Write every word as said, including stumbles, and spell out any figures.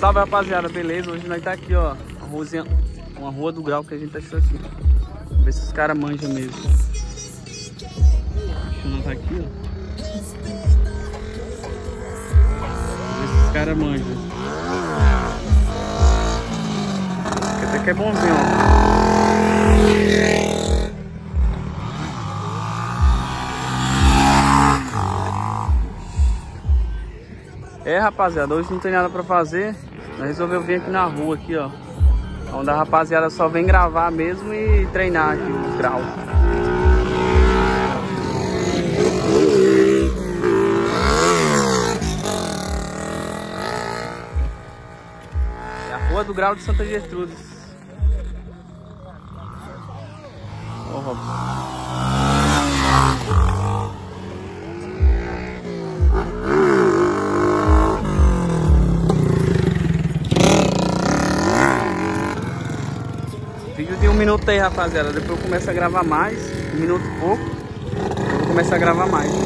Salve, rapaziada, beleza? Hoje nós tá aqui, ó, uma ruazinha, uma rua do grau que a gente tá achando aqui. Vamos ver se os caras manjam mesmo. Deixa eu não tá aqui, ó. Vamos ver se os caras manjam. Esse até que é bonzinho, ó. É, rapaziada, hoje não tem nada pra fazer. Nós resolvemos vir aqui na rua, aqui, ó, onde a rapaziada só vem gravar mesmo e treinar aqui os graus. É a Rua do Grau de Santa Gertrudes. Ó, Robson. Vídeo de um minuto aí, rapaziada. Depois eu começo a gravar mais. Um minuto e pouco. Eu vou começar a gravar mais.